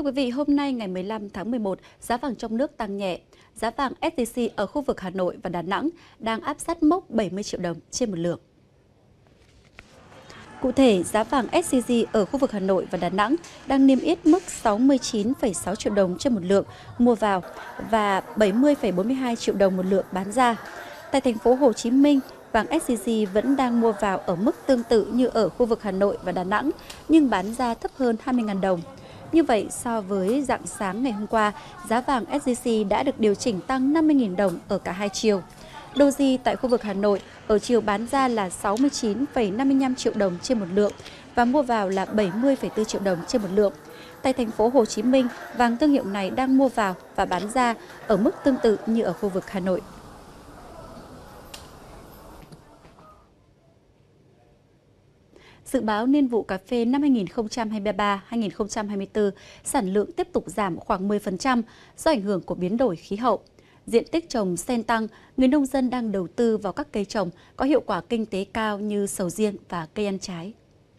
quý vị, hôm nay ngày 15 tháng 11, giá vàng trong nước tăng nhẹ. Giá vàng SJC ở khu vực Hà Nội và Đà Nẵng đang áp sát mốc 70 triệu đồng trên một lượng. Cụ thể, giá vàng SJC ở khu vực Hà Nội và Đà Nẵng đang niêm yết mức 69,6 triệu đồng trên một lượng mua vào và 70,42 triệu đồng một lượng bán ra. Tại thành phố Hồ Chí Minh, vàng SJC vẫn đang mua vào ở mức tương tự như ở khu vực Hà Nội và Đà Nẵng, nhưng bán ra thấp hơn 20.000 đồng. Như vậy, so với rạng sáng ngày hôm qua, giá vàng SJC đã được điều chỉnh tăng 50.000 đồng ở cả hai chiều. Doji tại khu vực Hà Nội ở chiều bán ra là 69,55 triệu đồng trên một lượng và mua vào là 70,4 triệu đồng trên một lượng. Tại thành phố Hồ Chí Minh, vàng thương hiệu này đang mua vào và bán ra ở mức tương tự như ở khu vực Hà Nội. Dự báo niên vụ cà phê năm 2023-2024, sản lượng tiếp tục giảm khoảng 10% do ảnh hưởng của biến đổi khí hậu. Diện tích trồng sen tăng, người nông dân đang đầu tư vào các cây trồng có hiệu quả kinh tế cao như sầu riêng và cây ăn trái.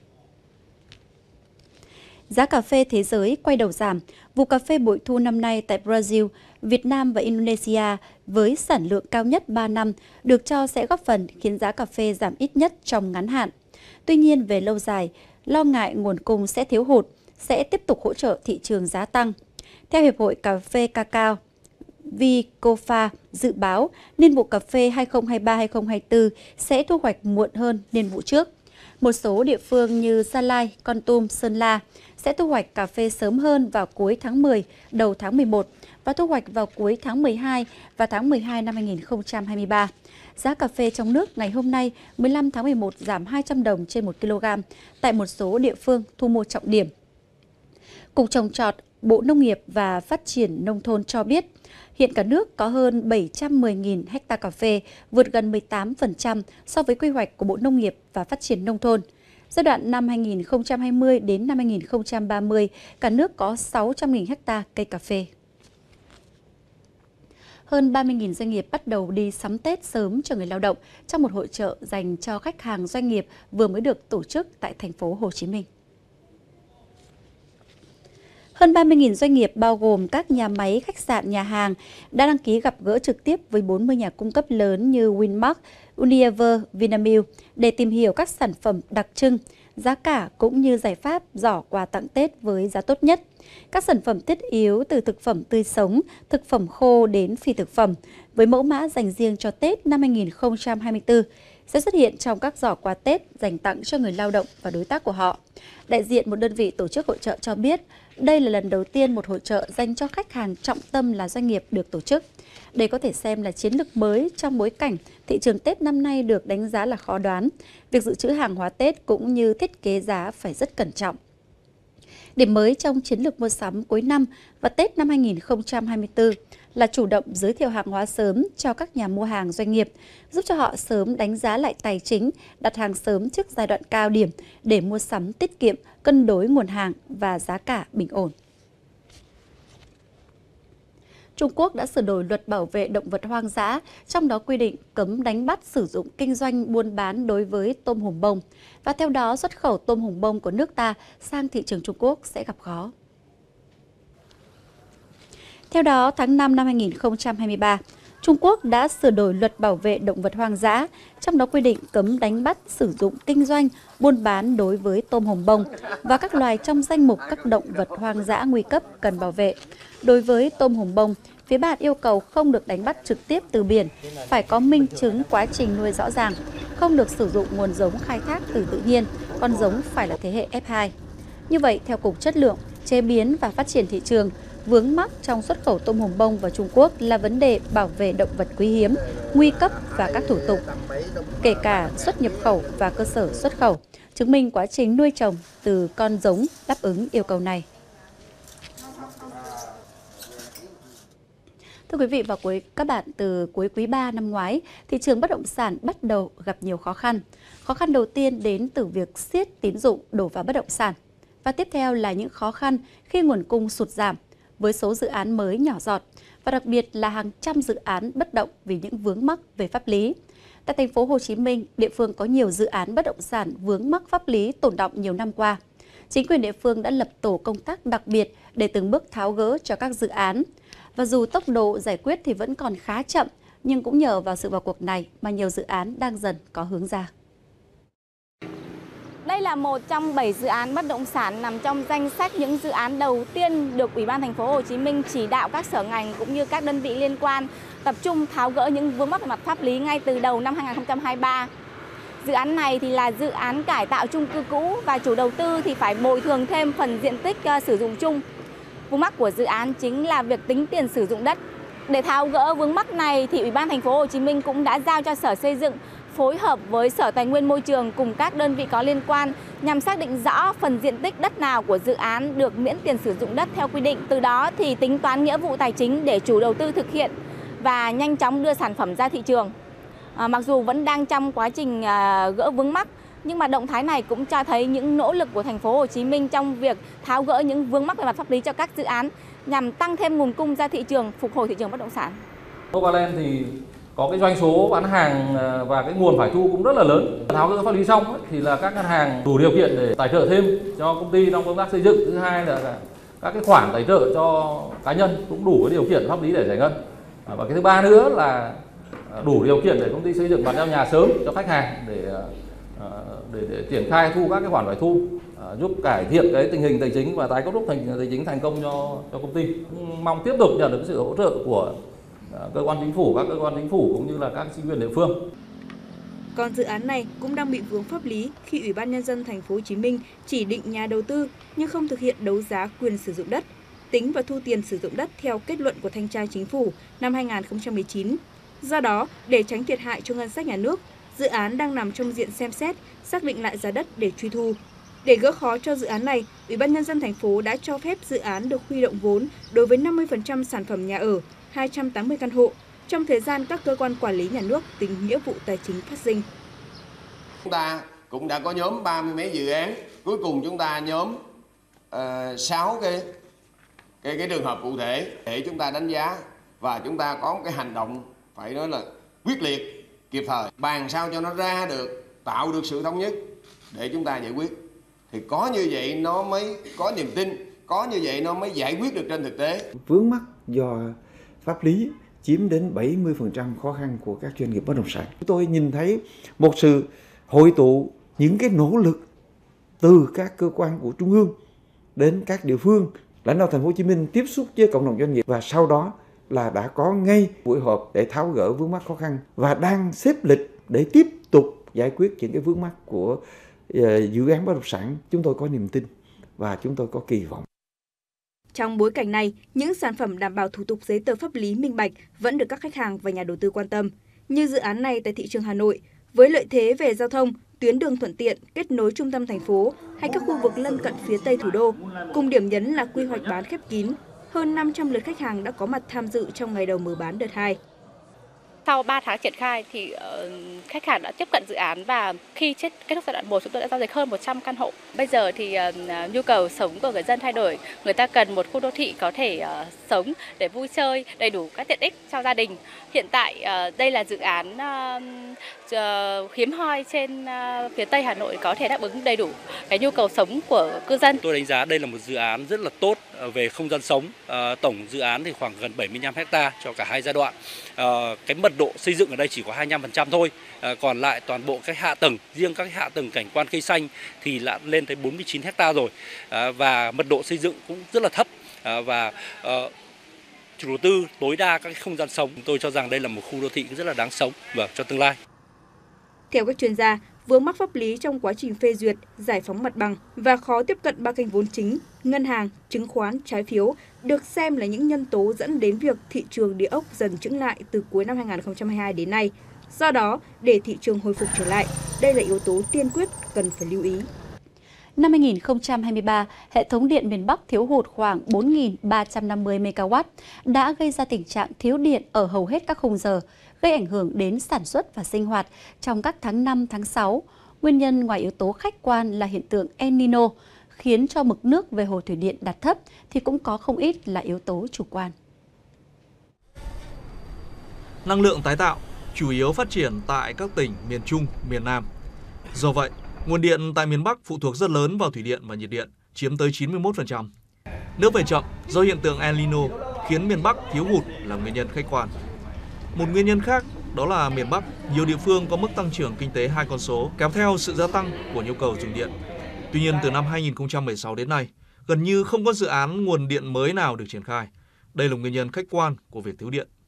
Giá cà phê thế giới quay đầu giảm. Vụ cà phê bội thu năm nay tại Brazil, Việt Nam và Indonesia với sản lượng cao nhất 3 năm được cho sẽ góp phần khiến giá cà phê giảm ít nhất trong ngắn hạn. Tuy nhiên, về lâu dài, lo ngại nguồn cung sẽ thiếu hụt, sẽ tiếp tục hỗ trợ thị trường giá tăng. Theo Hiệp hội Cà phê Cacao, Vicofa dự báo niên vụ cà phê 2023-2024 sẽ thu hoạch muộn hơn niên vụ trước. Một số địa phương như Gia Lai, Kon Tum, Sơn La sẽ thu hoạch cà phê sớm hơn vào cuối tháng 10, đầu tháng 11 và thu hoạch vào cuối tháng 12 và tháng 12 năm 2023. Giá cà phê trong nước ngày hôm nay 15 tháng 11 giảm 200 đồng trên 1 kg tại một số địa phương thu mua trọng điểm. Cục Trồng trọt, Bộ Nông nghiệp và Phát triển Nông thôn cho biết, hiện cả nước có hơn 710.000 ha cà phê, vượt gần 18% so với quy hoạch của Bộ Nông nghiệp và Phát triển Nông thôn. Giai đoạn năm 2020 đến năm 2030, cả nước có 600.000 ha cây cà phê. Hơn 30.000 doanh nghiệp bắt đầu đi sắm Tết sớm cho người lao động trong một hội chợ dành cho khách hàng doanh nghiệp vừa mới được tổ chức tại thành phố Hồ Chí Minh. Hơn 30.000 doanh nghiệp bao gồm các nhà máy, khách sạn, nhà hàng đã đăng ký gặp gỡ trực tiếp với 40 nhà cung cấp lớn như Winmark, Unilever, Vinamilk để tìm hiểu các sản phẩm đặc trưng, giá cả cũng như giải pháp giỏ quà tặng Tết với giá tốt nhất. Các sản phẩm thiết yếu từ thực phẩm tươi sống, thực phẩm khô đến phi thực phẩm với mẫu mã dành riêng cho Tết năm 2024 sẽ xuất hiện trong các giỏ quà Tết dành tặng cho người lao động và đối tác của họ. Đại diện một đơn vị tổ chức hội chợ cho biết, đây là lần đầu tiên một hội chợ dành cho khách hàng trọng tâm là doanh nghiệp được tổ chức. Đây có thể xem là chiến lược mới trong bối cảnh thị trường Tết năm nay được đánh giá là khó đoán. Việc dự trữ hàng hóa Tết cũng như thiết kế giá phải rất cẩn trọng. Điểm mới trong chiến lược mua sắm cuối năm và Tết năm 2024 là chủ động giới thiệu hàng hóa sớm cho các nhà mua hàng doanh nghiệp, giúp cho họ sớm đánh giá lại tài chính, đặt hàng sớm trước giai đoạn cao điểm để mua sắm tiết kiệm, cân đối nguồn hàng và giá cả bình ổn. Trung Quốc đã sửa đổi luật bảo vệ động vật hoang dã, trong đó quy định cấm đánh bắt, sử dụng, kinh doanh, buôn bán đối với tôm hùm bông. Và theo đó, xuất khẩu tôm hùm bông của nước ta sang thị trường Trung Quốc sẽ gặp khó. Theo đó, tháng 5 năm 2023, Trung Quốc đã sửa đổi luật bảo vệ động vật hoang dã, trong đó quy định cấm đánh bắt, sử dụng, kinh doanh, buôn bán đối với tôm hùm bông và các loài trong danh mục các động vật hoang dã nguy cấp cần bảo vệ. Đối với tôm hùm bông, phía bạn yêu cầu không được đánh bắt trực tiếp từ biển, phải có minh chứng quá trình nuôi rõ ràng, không được sử dụng nguồn giống khai thác từ tự nhiên, con giống phải là thế hệ F2. Như vậy, theo Cục Chất lượng, Chế biến và Phát triển thị trường, vướng mắc trong xuất khẩu tôm hùm bông vào Trung Quốc là vấn đề bảo vệ động vật quý hiếm, nguy cấp và các thủ tục, kể cả xuất nhập khẩu và cơ sở xuất khẩu, chứng minh quá trình nuôi trồng từ con giống đáp ứng yêu cầu này. Thưa quý vị và các bạn, từ cuối quý 3 năm ngoái, thị trường bất động sản bắt đầu gặp nhiều khó khăn. Khó khăn đầu tiên đến từ việc siết tín dụng đổ vào bất động sản. Và tiếp theo là những khó khăn khi nguồn cung sụt giảm, với số dự án mới nhỏ giọt và đặc biệt là hàng trăm dự án bất động vì những vướng mắc về pháp lý. Tại thành phố Hồ Chí Minh, địa phương có nhiều dự án bất động sản vướng mắc pháp lý tồn đọng nhiều năm qua. chính quyền địa phương đã lập tổ công tác đặc biệt để từng bước tháo gỡ cho các dự án. Và dù tốc độ giải quyết thì vẫn còn khá chậm, nhưng cũng nhờ vào sự vào cuộc này mà nhiều dự án đang dần có hướng ra. Đây là một trong 7 dự án bất động sản nằm trong danh sách những dự án đầu tiên được Ủy ban thành phố Hồ Chí Minh chỉ đạo các sở ngành cũng như các đơn vị liên quan tập trung tháo gỡ những vướng mắc về mặt pháp lý ngay từ đầu năm 2023. Dự án này thì là dự án cải tạo chung cư cũ và chủ đầu tư thì phải bồi thường thêm phần diện tích sử dụng chung. Vướng mắc của dự án chính là việc tính tiền sử dụng đất. Để tháo gỡ vướng mắc này thì Ủy ban thành phố Hồ Chí Minh cũng đã giao cho Sở Xây dựng phối hợp với Sở Tài nguyên Môi trường cùng các đơn vị có liên quan nhằm xác định rõ phần diện tích đất nào của dự án được miễn tiền sử dụng đất theo quy định. Từ đó thì tính toán nghĩa vụ tài chính để chủ đầu tư thực hiện và nhanh chóng đưa sản phẩm ra thị trường. Mặc dù vẫn đang trong quá trình gỡ vướng mắc, nhưng mà động thái này cũng cho thấy những nỗ lực của thành phố Hồ Chí Minh trong việc tháo gỡ những vướng mắc về mặt pháp lý cho các dự án nhằm tăng thêm nguồn cung ra thị trường, phục hồi thị trường bất động sản. Novaland thì có cái doanh số bán hàng và cái nguồn phải thu cũng rất là lớn. Tháo gỡ pháp lý xong thì là các ngân hàng đủ điều kiện để tài trợ thêm cho công ty trong công tác xây dựng. Thứ hai là các cái khoản tài trợ cho cá nhân cũng đủ cái điều kiện pháp lý để giải ngân. Và cái thứ ba nữa là đủ điều kiện để công ty xây dựng bàn giao nhà sớm cho khách hàng để triển khai thu các cái khoản phải thu, giúp cải thiện cái tình hình tài chính và tái cấu trúc tài chính thành công cho công ty. Mong tiếp tục nhận được sự hỗ trợ của cơ quan chính phủ, các cơ quan chính phủ cũng như là các chính quyền địa phương. Còn dự án này cũng đang bị vướng pháp lý khi Ủy ban nhân dân thành phố Hồ Chí Minh chỉ định nhà đầu tư nhưng không thực hiện đấu giá quyền sử dụng đất, tính và thu tiền sử dụng đất theo kết luận của Thanh tra Chính phủ năm 2019. Do đó, để tránh thiệt hại cho ngân sách nhà nước, dự án đang nằm trong diện xem xét, xác định lại giá đất để truy thu. Để gỡ khó cho dự án này, Ủy ban nhân dân thành phố đã cho phép dự án được huy động vốn đối với 50% sản phẩm nhà ở, 280 căn hộ, trong thời gian các cơ quan quản lý nhà nước tính nghĩa vụ tài chính phát sinh. Chúng ta cũng đã có nhóm 30 mấy dự án, cuối cùng chúng ta nhóm 6 cái trường hợp cụ thể để chúng ta đánh giá và chúng ta có một cái hành động phải nói là quyết liệt, kịp thời, bàn sao cho nó ra được, tạo được sự thống nhất để chúng ta giải quyết. Thì có như vậy nó mới có niềm tin, có như vậy nó mới giải quyết được trên thực tế. Vướng mắc do pháp lý chiếm đến 70% khó khăn của các doanh nghiệp bất động sản. Tôi nhìn thấy một sự hội tụ những cái nỗ lực từ các cơ quan của trung ương đến các địa phương, lãnh đạo thành phố Hồ Chí Minh tiếp xúc với cộng đồng doanh nghiệp và sau đó là đã có ngay buổi họp để tháo gỡ vướng mắc khó khăn và đang xếp lịch để tiếp tục giải quyết những cái vướng mắc của dự án bất động sản. Chúng tôi có niềm tin và chúng tôi có kỳ vọng. Trong bối cảnh này, những sản phẩm đảm bảo thủ tục giấy tờ pháp lý minh bạch vẫn được các khách hàng và nhà đầu tư quan tâm. Như dự án này tại thị trường Hà Nội, với lợi thế về giao thông, tuyến đường thuận tiện, kết nối trung tâm thành phố hay các khu vực lân cận phía Tây thủ đô, cùng điểm nhấn là quy hoạch bán khép kín. Hơn 500 lượt khách hàng đã có mặt tham dự trong ngày đầu mở bán đợt 2. Sau 3 tháng triển khai thì khách hàng đã tiếp cận dự án và khi kết thúc giai đoạn 1 chúng tôi đã giao dịch hơn 100 căn hộ. Bây giờ thì nhu cầu sống của người dân thay đổi, người ta cần một khu đô thị có thể sống để vui chơi, đầy đủ các tiện ích cho gia đình. Hiện tại đây là dự án hiếm hoi trên phía Tây Hà Nội có thể đáp ứng đầy đủ cái nhu cầu sống của cư dân. Tôi đánh giá đây là một dự án rất là tốt về không gian sống. Tổng dự án thì khoảng gần 75 ha cho cả hai giai đoạn. Cái mật độ xây dựng ở đây chỉ có 25% thôi. Còn lại toàn bộ các hạ tầng, riêng các hạ tầng cảnh quan cây xanh thì đã lên tới 49 ha rồi. Và mật độ xây dựng cũng rất là thấp. Và chủ đầu tư tối đa các không gian sống. Tôi cho rằng đây là một khu đô thị rất là đáng sống và cho tương lai. Theo các chuyên gia, vướng mắc pháp lý trong quá trình phê duyệt, giải phóng mặt bằng và khó tiếp cận ba kênh vốn chính, ngân hàng, chứng khoán, trái phiếu được xem là những nhân tố dẫn đến việc thị trường địa ốc dần chững lại từ cuối năm 2022 đến nay. Do đó, để thị trường hồi phục trở lại, đây là yếu tố tiên quyết cần phải lưu ý. Năm 2023, hệ thống điện miền Bắc thiếu hụt khoảng 4.350 MW đã gây ra tình trạng thiếu điện ở hầu hết các khung giờ, gây ảnh hưởng đến sản xuất và sinh hoạt trong các tháng 5, tháng 6. Nguyên nhân ngoài yếu tố khách quan là hiện tượng El Nino, khiến cho mực nước về hồ thủy điện đạt thấp, thì cũng có không ít là yếu tố chủ quan. Năng lượng tái tạo chủ yếu phát triển tại các tỉnh miền Trung, miền Nam. Do vậy, nguồn điện tại miền Bắc phụ thuộc rất lớn vào thủy điện và nhiệt điện. chiếm tới 91%. Nước về chậm do hiện tượng El Nino khiến miền Bắc thiếu hụt là nguyên nhân khách quan. Một nguyên nhân khác đó là miền Bắc, nhiều địa phương có mức tăng trưởng kinh tế hai con số kéo theo sự gia tăng của nhu cầu dùng điện. Tuy nhiên, từ năm 2016 đến nay, gần như không có dự án nguồn điện mới nào được triển khai. Đây là nguyên nhân khách quan của việc thiếu điện.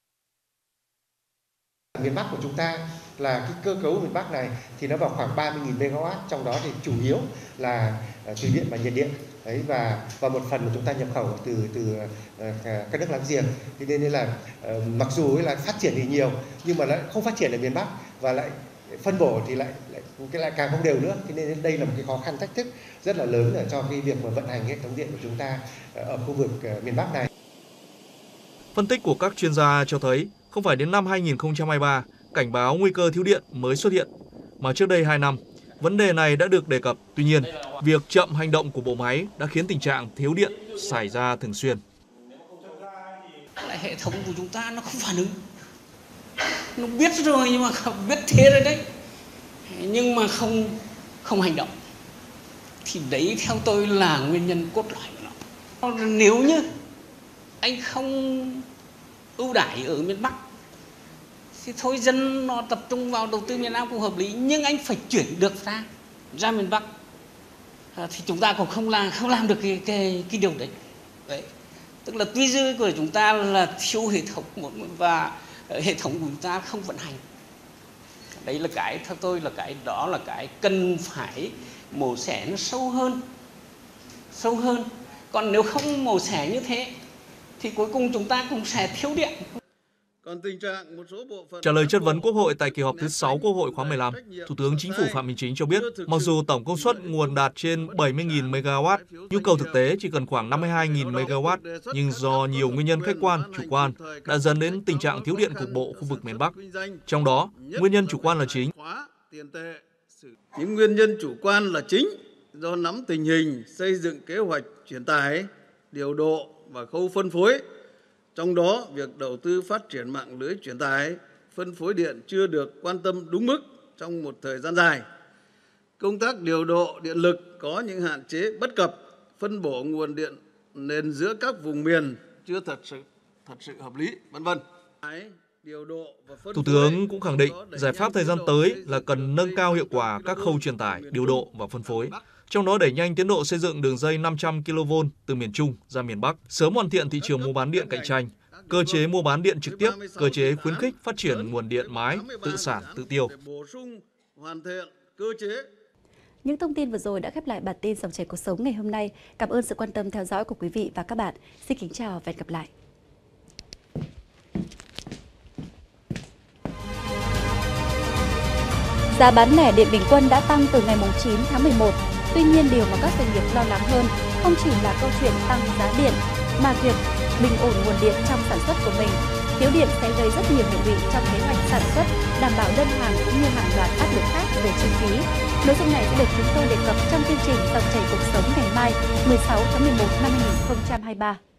Miền Bắc của chúng ta là cái cơ cấu miền Bắc này thì nó vào khoảng 30.000 MW, trong đó thì chủ yếu là thủy điện và nhiệt điện. Đấy, và một phần của chúng ta nhập khẩu từ các nước láng giềng. Thế nên là mặc dù là phát triển thì nhiều nhưng mà lại không phát triển ở miền Bắc và lại phân bổ thì lại càng không đều nữa. Thế nên đây là một cái khó khăn thách thức rất là lớn ở cho cái việc mà vận hành hệ thống điện của chúng ta ở khu vực miền Bắc này. Phân tích của các chuyên gia cho thấy không phải đến năm 2023 cảnh báo nguy cơ thiếu điện mới xuất hiện, mà trước đây 2 năm, vấn đề này đã được đề cập. Tuy nhiên, việc chậm hành động của bộ máy đã khiến tình trạng thiếu điện xảy ra thường xuyên. Hệ thống của chúng ta nó không phản ứng. Nó biết rồi nhưng mà biết thế rồi đấy. Nhưng mà không hành động. Thì đấy theo tôi là nguyên nhân cốt lõi của nó. Nếu như anh không ưu đãi ở miền Bắc thì thôi dân nó tập trung vào đầu tư miền Nam cũng hợp lý, nhưng anh phải chuyển được ra miền Bắc thì chúng ta cũng không làm được cái điều đấy. Đấy, tức là tư duy của chúng ta là thiếu hệ thống và hệ thống của chúng ta không vận hành. Đấy là cái theo tôi là cái cần phải mổ xẻ nó sâu hơn. Còn nếu không mổ xẻ như thế thì cuối cùng chúng ta cũng sẽ thiếu điện. Trả lời chất vấn Quốc hội tại kỳ họp thứ 6 Quốc hội khóa 15, Thủ tướng Chính phủ Phạm Minh Chính cho biết, mặc dù tổng công suất nguồn đạt trên 70.000 MW, nhu cầu thực tế chỉ cần khoảng 52.000 MW, nhưng do nhiều nguyên nhân khách quan, chủ quan đã dẫn đến tình trạng thiếu điện cục bộ khu vực miền Bắc. Trong đó, nguyên nhân chủ quan là chính. Những nguyên nhân chủ quan là chính do nắm tình hình, xây dựng kế hoạch truyền tải, điều độ và khâu phân phối. Trong đó, việc đầu tư phát triển mạng lưới truyền tải, phân phối điện chưa được quan tâm đúng mức trong một thời gian dài. Công tác điều độ điện lực có những hạn chế bất cập, phân bổ nguồn điện nền giữa các vùng miền chưa thật sự hợp lý, v.v. Thủ tướng cũng khẳng định giải pháp thời gian tới là cần nâng cao hiệu quả các khâu truyền tải, điều độ và phân phối. Trong đó đẩy nhanh tiến độ xây dựng đường dây 500 kV từ miền Trung ra miền Bắc, sớm hoàn thiện thị trường mua bán điện cạnh tranh, cơ chế mua bán điện trực tiếp, cơ chế khuyến khích phát triển nguồn điện mái, tự sản, tự tiêu. Những thông tin vừa rồi đã khép lại bản tin Dòng chảy cuộc sống ngày hôm nay. Cảm ơn sự quan tâm theo dõi của quý vị và các bạn. Xin kính chào và hẹn gặp lại. Giá bán lẻ điện bình quân đã tăng từ ngày 9 tháng 11. Tuy nhiên, điều mà các doanh nghiệp lo lắng hơn không chỉ là câu chuyện tăng giá điện, mà việc bình ổn nguồn điện trong sản xuất của mình. Thiếu điện sẽ gây rất nhiều hệ lụy trong kế hoạch sản xuất, đảm bảo đơn hàng cũng như hàng loạt áp lực khác về chi phí. Nội dung này sẽ được chúng tôi đề cập trong chương trình Dòng chảy cuộc sống ngày mai, 16 tháng 11 năm 2023.